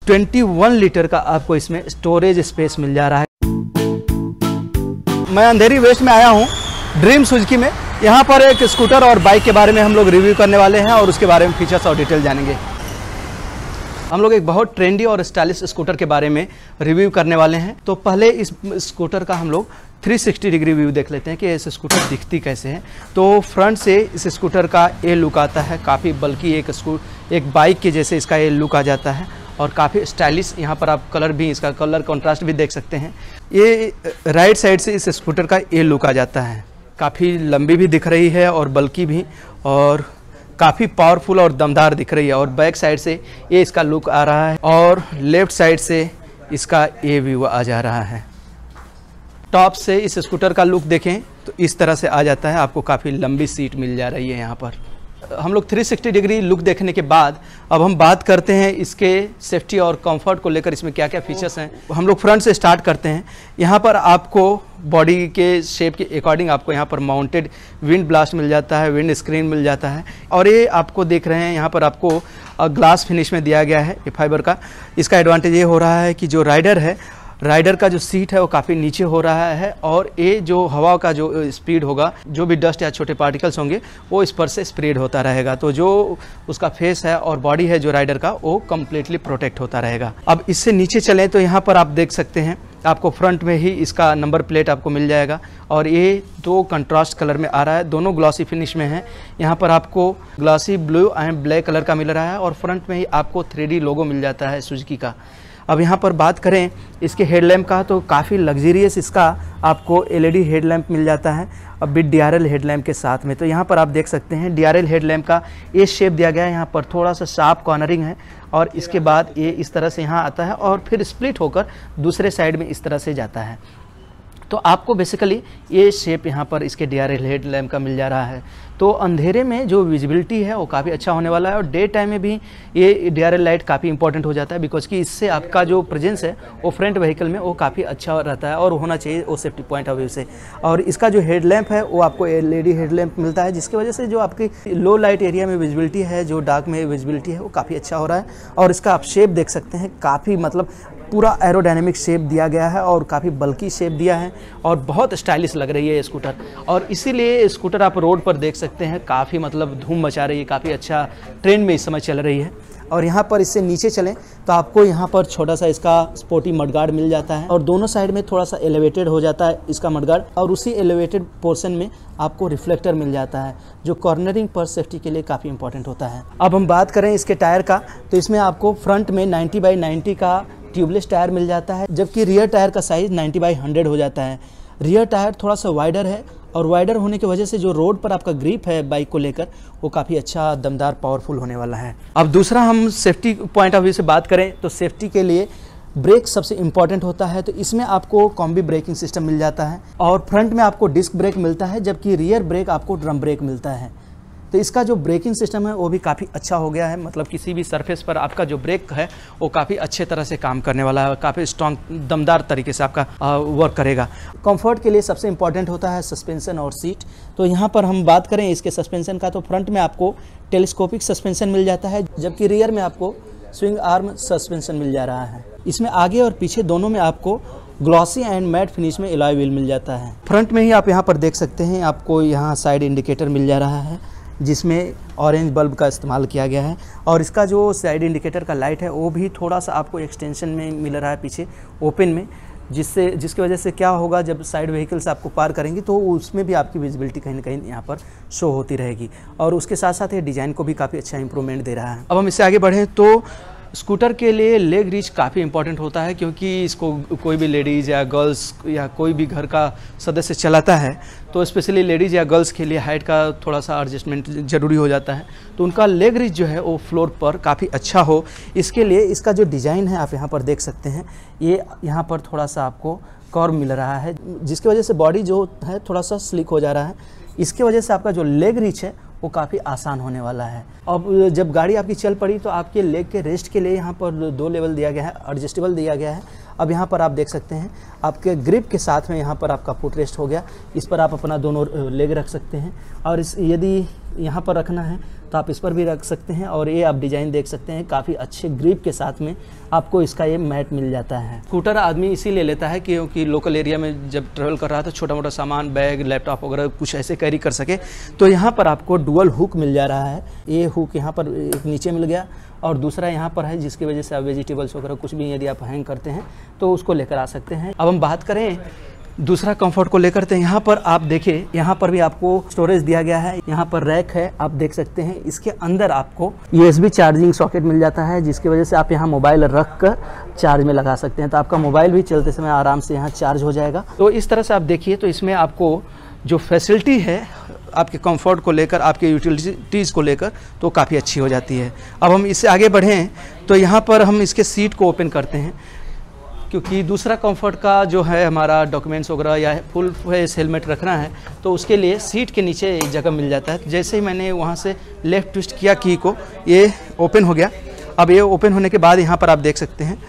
21 litre का आपको इसमें स्टोरेज स्पेस मिल जा रहा है। मैं अंधेरी वेस्ट में आया हूँ, ड्रीम सुजुकी में। यहाँ पर एक स्कूटर और बाइक के बारे में हम लोग रिव्यू करने वाले हैं और उसके बारे में फीचर्स और डिटेल जानेंगे। हम लोग एक बहुत ट्रेंडी और स्टाइलिश स्कूटर के बारे में रिव्यू करने वाले हैं। तो पहले इस स्कूटर का हम लोग 360 डिग्री व्यू देख लेते हैं कि इस स्कूटर दिखती कैसे है। तो फ्रंट से इस स्कूटर का ये लुक आता है, काफ़ी बल्कि एक बाइक के जैसे इसका ये लुक आ जाता है और काफ़ी स्टाइलिश। यहाँ पर आप कलर भी, इसका कलर कॉन्ट्रास्ट भी देख सकते हैं। ये राइट साइड से इस स्कूटर का ये लुक आ जाता है, काफ़ी लंबी भी दिख रही है और बल्कि भी, और काफ़ी पावरफुल और दमदार दिख रही है। और बैक साइड से ये इसका लुक आ रहा है और लेफ्ट साइड से इसका ये व्यू आ जा रहा है। टॉप से इस स्कूटर का लुक देखें तो इस तरह से आ जाता है, आपको काफ़ी लंबी सीट मिल जा रही है। यहाँ पर हम लोग 360 डिग्री लुक देखने के बाद अब हम बात करते हैं इसके सेफ्टी और कंफर्ट को लेकर, इसमें क्या क्या फीचर्स हैं। हम लोग फ्रंट से स्टार्ट करते हैं। यहाँ पर आपको बॉडी के शेप के अकॉर्डिंग आपको यहाँ पर माउंटेड विंड ब्लास्ट मिल जाता है, विंड स्क्रीन मिल जाता है। और ये आपको देख रहे हैं यहाँ पर आपको ग्लास फिनिश में दिया गया है ये फाइबर का। इसका एडवांटेज ये हो रहा है कि जो राइडर का जो सीट है वो काफ़ी नीचे हो रहा है और ये जो हवा का जो स्पीड होगा, जो भी डस्ट या छोटे पार्टिकल्स होंगे वो इस पर से स्प्रेड होता रहेगा। तो जो उसका फेस है और बॉडी है जो राइडर का, वो कम्प्लीटली प्रोटेक्ट होता रहेगा। अब इससे नीचे चलें तो यहाँ पर आप देख सकते हैं आपको फ्रंट में ही इसका नंबर प्लेट आपको मिल जाएगा और ये दो कंट्रास्ट कलर में आ रहा है, दोनों ग्लॉसी फिनिश में है। यहाँ पर आपको glossy blue and black colour का मिल रहा है और फ्रंट में ही आपको 3D लोगो मिल जाता है सुजुकी का। अब यहाँ पर बात करें इसके हेडलैम्प का तो काफ़ी लग्जरियस इसका आपको LED हेडलैम्प मिल जाता है अब विद DRL हेडलैम्प के साथ में। तो यहाँ पर आप देख सकते हैं DRL हेडलैम्प का ये शेप दिया गया है, यहाँ पर थोड़ा सा शार्प कॉर्नरिंग है और इसके बाद ये इस तरह से यहाँ आता है और फिर स्प्लिट होकर दूसरे साइड में इस तरह से जाता है। तो आपको बेसिकली ये शेप यहाँ पर इसके DRL हेडलैम्प का मिल जा रहा है। तो अंधेरे में जो विजिबिलिटी है वो काफ़ी अच्छा होने वाला है और डे टाइम में भी ये DRL लाइट काफ़ी इंपॉर्टेंट हो जाता है, बिकॉज कि इससे आपका जो प्रेजेंस है वो फ्रंट व्हीकल में वो काफ़ी अच्छा रहता है और होना चाहिए वो सेफ्टी पॉइंट ऑफ व्यू से। और इसका जो हेडलैम्प है वो आपको LED हेडलैम्प मिलता है, जिसकी वजह से जो आपकी लो लाइट एरिया में विजिबिलिटी है, जो डार्क में विजिबिलिटी है वो काफ़ी अच्छा हो रहा है। और इसका आप शेप देख सकते हैं, काफ़ी मतलब पूरा एरोडायनेमिक शेप दिया गया है और काफ़ी बल्की शेप दिया है और बहुत स्टाइलिश लग रही है ये स्कूटर। और इसीलिए स्कूटर आप रोड पर देख सकते हैं काफ़ी मतलब धूम मचा रही है, काफ़ी अच्छा ट्रेंड में इस समय चल रही है। और यहाँ पर इससे नीचे चलें तो आपको यहाँ पर छोटा सा इसका स्पोर्टी मडगार्ड मिल जाता है और दोनों साइड में थोड़ा सा एलिवेटेड हो जाता है इसका मडगार्ड और उसी एलिवेटेड पोर्शन में आपको रिफ्लेक्टर मिल जाता है, जो कॉर्नरिंग पर सेफ्टी के लिए काफ़ी इंपॉर्टेंट होता है। अब हम बात करें इसके टायर का तो इसमें आपको फ्रंट में 90/90 का ट्यूबलेस टायर मिल जाता है, जबकि रियर टायर का साइज़ 90/100 हो जाता है। रियर टायर थोड़ा सा वाइडर है और वाइडर होने की वजह से जो रोड पर आपका ग्रिप है बाइक को लेकर वो काफ़ी अच्छा दमदार पावरफुल होने वाला है। अब दूसरा हम सेफ्टी पॉइंट ऑफ व्यू से बात करें तो सेफ्टी के लिए ब्रेक सबसे इंपॉर्टेंट होता है। तो इसमें आपको कॉम्बी ब्रेकिंग सिस्टम मिल जाता है और फ्रंट में आपको डिस्क ब्रेक मिलता है, जबकि रियर ब्रेक आपको ड्रम ब्रेक मिलता है। तो इसका जो ब्रेकिंग सिस्टम है वो भी काफ़ी अच्छा हो गया है, मतलब किसी भी सरफेस पर आपका जो ब्रेक है वो काफ़ी अच्छे तरह से काम करने वाला है, काफ़ी स्ट्रॉन्ग दमदार तरीके से आपका वर्क करेगा। कंफर्ट के लिए सबसे इंपॉर्टेंट होता है सस्पेंशन और सीट। तो यहाँ पर हम बात करें इसके सस्पेंशन का तो फ्रंट में आपको टेलीस्कोपिक सस्पेंशन मिल जाता है, जबकि रियर में आपको स्विंग आर्म सस्पेंशन मिल जा रहा है। इसमें आगे और पीछे दोनों में आपको ग्लॉसी एंड मैट फिनिश में एलॉय व्हील मिल जाता है। फ्रंट में ही आप यहाँ पर देख सकते हैं आपको यहाँ साइड इंडिकेटर मिल जा रहा है, जिसमें ऑरेंज बल्ब का इस्तेमाल किया गया है और इसका जो साइड इंडिकेटर का लाइट है वो भी थोड़ा सा आपको एक्सटेंशन में मिल रहा है पीछे ओपन में, जिसकी वजह से क्या होगा जब साइड व्हीकल से आपको पार करेंगे तो उसमें भी आपकी विजिबिलिटी कहीं ना कहीं यहाँ पर शो होती रहेगी। और उसके साथ साथ ये डिज़ाइन को भी काफ़ी अच्छा इंप्रूवमेंट दे रहा है। अब हम इससे आगे बढ़ें तो स्कूटर के लिए लेग रीच काफ़ी इंपॉर्टेंट होता है, क्योंकि इसको कोई भी लेडीज़ या गर्ल्स या कोई भी घर का सदस्य चलाता है तो स्पेशली लेडीज़ या गर्ल्स के लिए हाइट का थोड़ा सा एडजस्टमेंट ज़रूरी हो जाता है। तो उनका लेग रीच जो है वो फ्लोर पर काफ़ी अच्छा हो, इसके लिए इसका जो डिज़ाइन है आप यहाँ पर देख सकते हैं, ये यहाँ पर थोड़ा सा आपको कर्व मिल रहा है, जिसकी वजह से बॉडी जो है थोड़ा सा स्लिक हो जा रहा है। इसकी वजह से आपका जो लेग रीच है वो काफ़ी आसान होने वाला है। अब जब गाड़ी आपकी चल पड़ी तो आपके लेग के रेस्ट के लिए यहाँ पर 2 लेवल दिया गया है, एडजस्टेबल दिया गया है। अब यहाँ पर आप देख सकते हैं आपके ग्रिप के साथ में यहाँ पर आपका फुट रेस्ट हो गया, इस पर आप अपना दोनों लेग रख सकते हैं और यदि यहाँ पर रखना है तो आप इस पर भी रख सकते हैं। और ये आप डिज़ाइन देख सकते हैं, काफ़ी अच्छे ग्रिप के साथ में आपको इसका ये मैट मिल जाता है। स्कूटर आदमी इसीलिए लेता है क्योंकि लोकल एरिया में जब ट्रेवल कर रहा था, छोटा मोटा सामान, बैग, लैपटॉप वगैरह कुछ ऐसे कैरी कर सके। तो यहाँ पर आपको डुअल हुक मिल जा रहा है। ये हुक यहाँ पर एक नीचे मिल गया और दूसरा यहाँ पर है, जिसकी वजह से आप वेजिटेबल्स वगैरह कुछ भी यदि आप हैंग करते हैं तो उसको लेकर आ सकते हैं। अब हम बात करें दूसरा कंफर्ट को लेकर, तो यहाँ पर आप देखिए, यहाँ पर भी आपको स्टोरेज दिया गया है। यहाँ पर रैक है, आप देख सकते हैं। इसके अंदर आपको USB चार्जिंग सॉकेट मिल जाता है, जिसकी वजह से आप यहाँ मोबाइल रख कर चार्ज में लगा सकते हैं। तो आपका मोबाइल भी चलते समय आराम से यहाँ चार्ज हो जाएगा। तो इस तरह से आप देखिए, तो इसमें आपको जो फैसिलिटी है आपके कंफर्ट को लेकर, आपके यूटिलिटीज़ को लेकर, तो काफ़ी अच्छी हो जाती है। अब हम इससे आगे बढ़ें तो यहाँ पर हम इसके सीट को ओपन करते हैं, क्योंकि दूसरा कंफर्ट का जो है हमारा डॉक्यूमेंट्स वगैरह या फुल फेस हेलमेट रखना है तो उसके लिए सीट के नीचे एक जगह मिल जाता है। जैसे ही मैंने वहाँ से लेफ़्ट ट्विस्ट किया की को, ये ओपन हो गया। अब ये ओपन होने के बाद यहाँ पर आप देख सकते हैं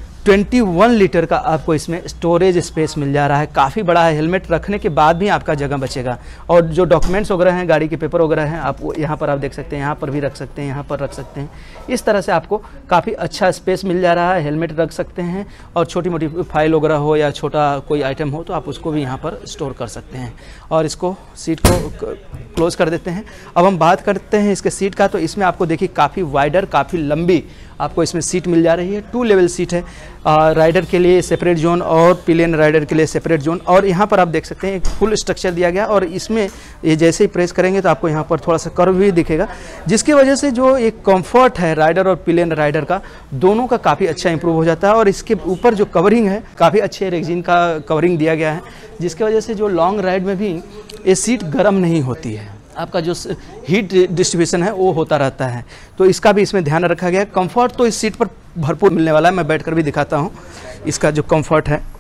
21 लीटर का आपको इसमें स्टोरेज स्पेस मिल जा रहा है। काफ़ी बड़ा है, हेलमेट रखने के बाद भी आपका जगह बचेगा। और जो डॉक्यूमेंट्स वगैरह हैं, गाड़ी के पेपर वगैरह हैं, आप यहाँ पर आप देख सकते हैं, यहाँ पर भी रख सकते हैं, यहाँ पर रख सकते हैं। इस तरह से आपको काफ़ी अच्छा स्पेस मिल जा रहा है। हेलमेट रख सकते हैं और छोटी मोटी फाइल वगैरह हो या छोटा कोई आइटम हो तो आप उसको भी यहाँ पर स्टोर कर सकते हैं। और इसको सीट को क्लोज कर देते हैं। अब हम बात करते हैं इसके सीट का, तो इसमें आपको देखिए काफ़ी वाइडर, काफ़ी लंबी आपको इसमें सीट मिल जा रही है। 2 लेवल सीट है, राइडर के लिए सेपरेट जोन और पिलियन राइडर के लिए सेपरेट जोन। और यहाँ पर आप देख सकते हैं एक फुल स्ट्रक्चर दिया गया और इसमें ये जैसे ही प्रेस करेंगे तो आपको यहाँ पर थोड़ा सा कर्व भी दिखेगा, जिसकी वजह से जो एक कंफर्ट है राइडर और पिलियन राइडर का, दोनों का काफ़ी अच्छा इंप्रूव हो जाता है। और इसके ऊपर जो कवरिंग है, काफ़ी अच्छे रेक्सिन का कवरिंग दिया गया है, जिसकी वजह से जो लॉन्ग राइड में भी ये सीट गर्म नहीं होती है। आपका जो हीट डिस्ट्रीब्यूशन है वो होता रहता है, तो इसका भी इसमें ध्यान रखा गया है। कंफर्ट तो इस सीट पर भरपूर मिलने वाला है। मैं बैठकर भी दिखाता हूँ इसका जो कंफर्ट है।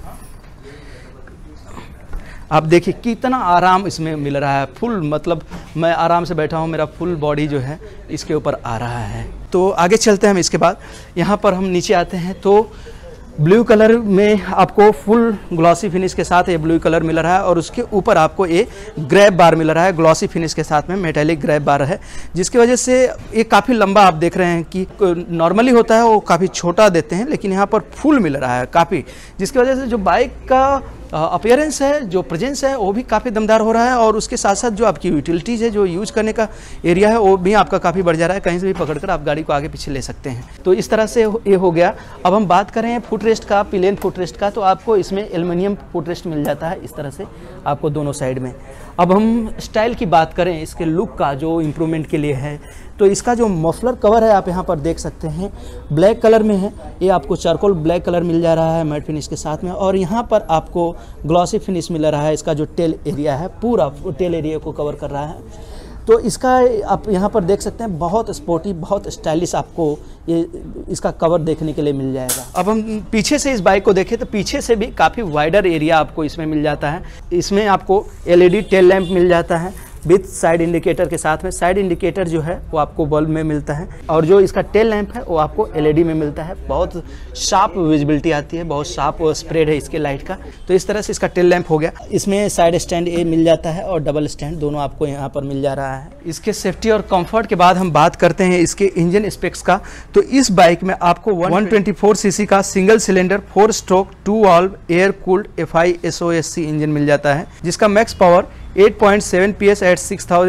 आप देखिए कितना आराम इसमें मिल रहा है। फुल, मतलब मैं आराम से बैठा हूँ, मेरा फुल बॉडी जो है इसके ऊपर आ रहा है। तो आगे चलते हैं हम। इसके बाद यहाँ पर हम नीचे आते हैं तो ब्लू कलर में आपको फुल ग्लॉसी फिनिश के साथ ये ब्लू कलर मिल रहा है और उसके ऊपर आपको ये ग्रैब बार मिल रहा है। ग्लॉसी फिनिश के साथ में मेटालिक ग्रैब बार है, जिसकी वजह से ये काफ़ी लंबा आप देख रहे हैं कि नॉर्मली होता है वो काफ़ी छोटा देते हैं, लेकिन यहाँ पर फुल मिल रहा है काफ़ी, जिसकी वजह से जो बाइक का अपीयरेंस है, जो प्रेजेंस है, वो भी काफ़ी दमदार हो रहा है। और उसके साथ साथ जो आपकी यूटिलिटीज़ है, जो यूज़ करने का एरिया है, वो भी आपका काफ़ी बढ़ जा रहा है। कहीं से भी पकड़कर आप गाड़ी को आगे पीछे ले सकते हैं। तो इस तरह से ये हो गया। अब हम बात करें फुट रेस्ट का, पिलियन फुट रेस्ट का, तो आपको इसमें एल्युमिनियम फुट रेस्ट मिल जाता है इस तरह से आपको दोनों साइड में। अब हम स्टाइल की बात करें, इसके लुक का जो इम्प्रूवमेंट के लिए है, तो इसका जो मफलर कवर है आप यहाँ पर देख सकते हैं, ब्लैक कलर में है। ये आपको चारकोल ब्लैक कलर मिल जा रहा है मैट फिनिश के साथ में। और यहाँ पर आपको ग्लॉसी फिनिश मिल रहा है। इसका जो टेल एरिया है, पूरा टेल एरिया को कवर कर रहा है। तो इसका आप यहाँ पर देख सकते हैं, बहुत स्पोर्टी, बहुत स्टाइलिश आपको ये इसका कवर देखने के लिए मिल जाएगा। अब हम पीछे से इस बाइक को देखें तो पीछे से भी काफ़ी वाइडर एरिया आपको इसमें मिल जाता है। इसमें आपको LED टेल लैंप मिल जाता है विथ साइड इंडिकेटर के साथ में। साइड इंडिकेटर जो है वो आपको बल्ब में मिलता है और जो इसका टेल लैंप है वो आपको LED में मिलता है। बहुत शार्प विजिबिलिटी आती है, बहुत शार्प स्प्रेड है इसके लाइट का। तो इस तरह से इसका टेल लैंप हो गया। इसमें साइड स्टैंड ए मिल जाता है और डबल स्टैंड दोनों आपको यहाँ पर मिल जा रहा है। इसके सेफ्टी और कंफर्ट के बाद हम बात करते हैं इसके इंजन स्पेक्स का। तो इस बाइक में आपको 124 सीसी का single cylinder 4 stroke 2 valve air cooled FI SOSC engine मिल जाता है, जिसका max power 8.7 PS at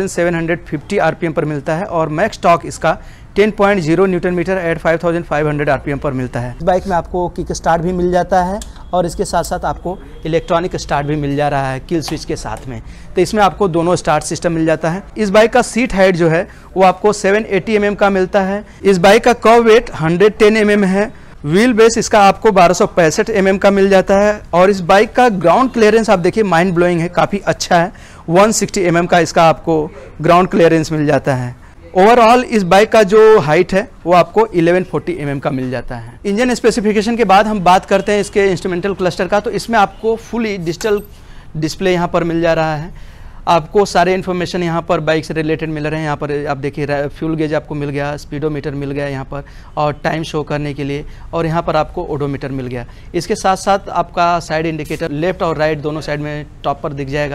6750 RPM पर मिलता है और मैक्स टॉर्क इसका 10.0 न्यूटन मीटर एट 5500 RPM पर मिलता है। इस बाइक में आपको किक स्टार्ट भी मिल जाता है और इसके साथ साथ आपको इलेक्ट्रॉनिक स्टार्ट भी मिल जा रहा है किल स्विच के साथ में। तो इसमें आपको दोनों स्टार्ट सिस्टम मिल जाता है। इस बाइक का सीट हाइट जो है वो आपको 780 mm का मिलता है। इस बाइक का कर्व वेट 110 mm है। व्हील बेस इसका आपको 1265 mm का मिल जाता है और इस बाइक का ग्राउंड क्लियरेंस आप देखिए माइंड ब्लोइंग है, काफ़ी अच्छा है। 160 mm का इसका आपको ग्राउंड क्लियरेंस मिल जाता है। ओवरऑल इस बाइक का जो हाइट है वो आपको 1140 mm का मिल जाता है। इंजन स्पेसिफिकेशन के बाद हम बात करते हैं इसके इंस्ट्रूमेंटल क्लस्टर का। तो इसमें आपको फुली डिजिटल डिस्प्ले यहाँ पर मिल जा रहा है। आपको सारे इन्फॉर्मेशन यहाँ पर बाइक से रिलेटेड मिल रहे हैं। यहाँ पर आप देखिए फ्यूल गेज आपको मिल गया, स्पीडोमीटर मिल गया यहाँ पर और टाइम शो करने के लिए, और यहाँ पर आपको ओडोमीटर मिल गया। इसके साथ साथ आपका साइड इंडिकेटर लेफ्ट और राइट दोनों साइड में टॉप पर दिख जाएगा।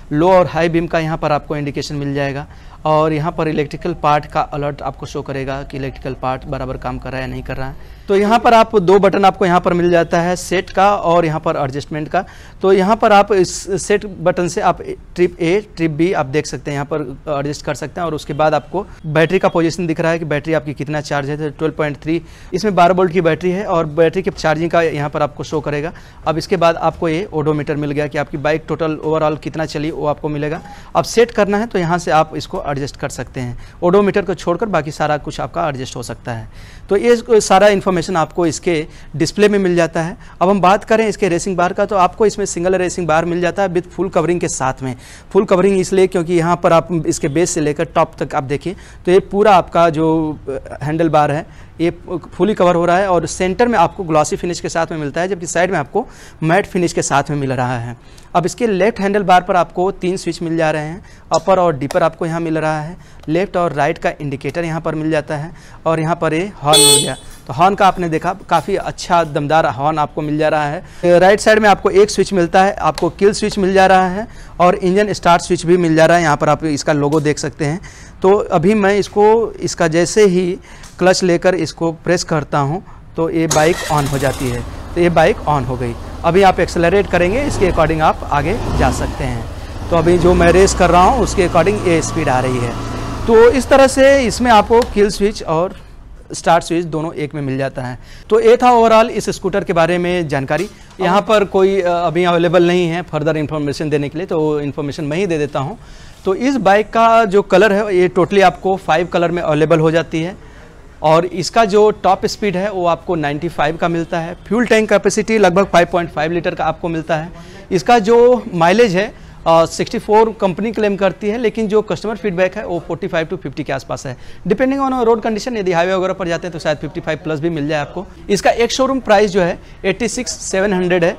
लो और हाई बीम का यहाँ पर आपको इंडिकेशन मिल जाएगा। और यहाँ पर इलेक्ट्रिकल पार्ट का अलर्ट आपको शो करेगा कि इलेक्ट्रिकल पार्ट बराबर काम कर रहा है या नहीं कर रहा है। तो यहाँ पर आप 2 बटन आपको यहाँ पर मिल जाता है, सेट का और यहाँ पर एडजस्टमेंट का। तो यहाँ पर आप इस सेट बटन से आप ट्रिप ए ट्रिप बी आप देख सकते हैं, यहाँ पर एडजस्ट कर सकते हैं। और उसके बाद आपको बैटरी का पोजीशन दिख रहा है कि बैटरी आपकी कितना चार्ज है। तो 12.3 इसमें 12 वोल्ट की बैटरी है और बैटरी के चार्जिंग का यहाँ पर आपको शो करेगा। अब इसके बाद आपको ये ओडोमीटर मिल गया कि आपकी बाइक टोटल ओवरऑल कितना चली वो आपको मिलेगा। अब सेट करना है तो यहाँ से आप इसको एडजस्ट कर सकते हैं। ओडोमीटर को छोड़कर बाकी सारा कुछ आपका एडजस्ट हो सकता है। तो ये सारा इन्फॉर्मेशन आपको इसके डिस्प्ले में मिल जाता है। अब हम बात करें इसके रेसिंग बार का, तो आपको इसमें सिंगल रेसिंग बार मिल जाता है विद फुल कवरिंग के साथ में। फुल कवरिंग इसलिए क्योंकि यहाँ पर आप इसके बेस से लेकर टॉप तक आप देखिए तो ये पूरा आपका जो हैंडल बार है ये फुली कवर हो रहा है और सेंटर में आपको ग्लॉसी फिनिश के साथ में मिलता है, जबकि साइड में आपको मैट फिनिश के साथ में मिल रहा है। अब इसके लेफ्ट हैंडल बार पर आपको 3 स्विच मिल जा रहे हैं, अपर और डिपर आपको यहाँ मिल रहा है। लेफ्ट और राइट का इंडिकेटर यहाँ पर मिल जाता है और यहाँ पर ये हॉर्न मिल गया। तो हॉर्न का आपने देखा काफ़ी अच्छा दमदार हॉर्न आपको मिल जा रहा है। राइट साइड में आपको एक स्विच मिलता है, आपको किल स्विच मिल जा रहा है और इंजन स्टार्ट स्विच भी मिल जा रहा है। यहाँ पर आप इसका लोगो देख सकते हैं। तो अभी मैं इसका जैसे ही क्लच लेकर इसको प्रेस करता हूँ तो ये बाइक ऑन हो जाती है। तो ये बाइक ऑन हो गई। अभी आप एक्सेलरेट करेंगे, इसके अकॉर्डिंग आप आगे जा सकते हैं। तो अभी जो मैं रेस कर रहा हूँ उसके अकॉर्डिंग ये स्पीड आ रही है। तो इस तरह से इसमें आपको किल स्विच और स्टार्ट स्विच दोनों एक में मिल जाता है। तो ये था ओवरऑल इस स्कूटर के बारे में जानकारी। यहाँ पर कोई अभी अवेलेबल नहीं है फर्दर इन्फॉर्मेशन देने के लिए, तो इन्फॉर्मेशन मैं ही दे देता हूँ। तो इस बाइक का जो कलर है ये टोटली आपको 5 कलर में अवेलेबल हो जाती है और इसका जो टॉप स्पीड है वो आपको 95 का मिलता है। फ्यूल टैंक कैपेसिटी लगभग 5.5 लीटर का आपको मिलता है। इसका जो माइलेज है 64 कंपनी क्लेम करती है, लेकिन जो कस्टमर फीडबैक है वो 45 to 50 के आसपास है, डिपेंडिंग ऑन रोड कंडीशन। यदि हाईवे वगैरह पर जाते हैं तो शायद 55 प्लस भी मिल जाए आपको। इसका एक शोरूम प्राइस जो है 86,700 है,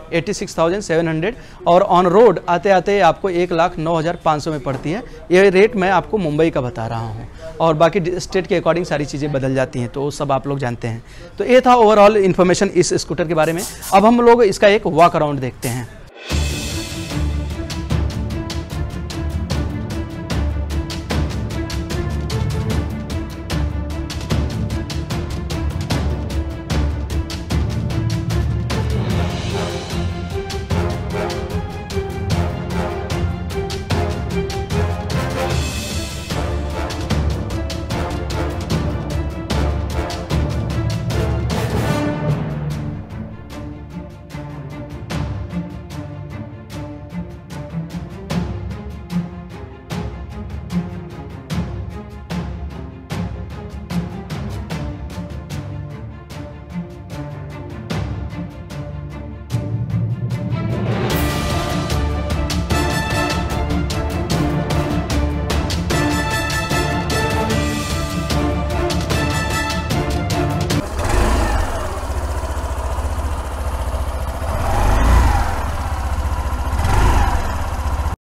86,700 और ऑन रोड आते आते आपको 1,09,500 में पड़ती है। ये रेट मैं आपको मुंबई का बता रहा हूँ और बाकी स्टेट के अकॉर्डिंग सारी चीज़ें बदल जाती हैं, तो वो सब आप लोग जानते हैं। तो ये था ओवरऑल इन्फॉर्मेशन इस स्कूटर के बारे में। अब हम लोग इसका एक वॉक अराउंड देखते हैं।